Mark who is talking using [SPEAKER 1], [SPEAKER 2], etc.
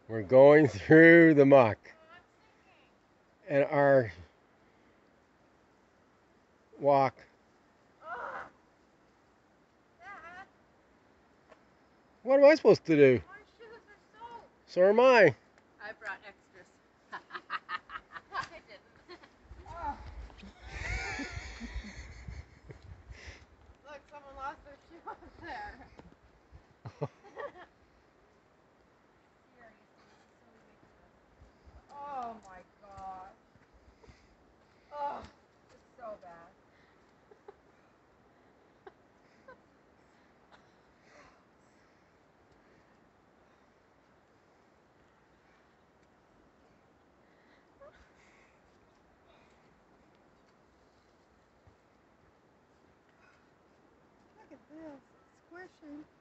[SPEAKER 1] We're going through the muck. And our walk. What am I supposed to do?
[SPEAKER 2] My shoes are soaked.
[SPEAKER 1] So am I.
[SPEAKER 2] I brought extras. I didn't. Oh. Look, someone lost their shoe up there. Oh my gosh. Oh, it's so bad. Look at this. It's squishing.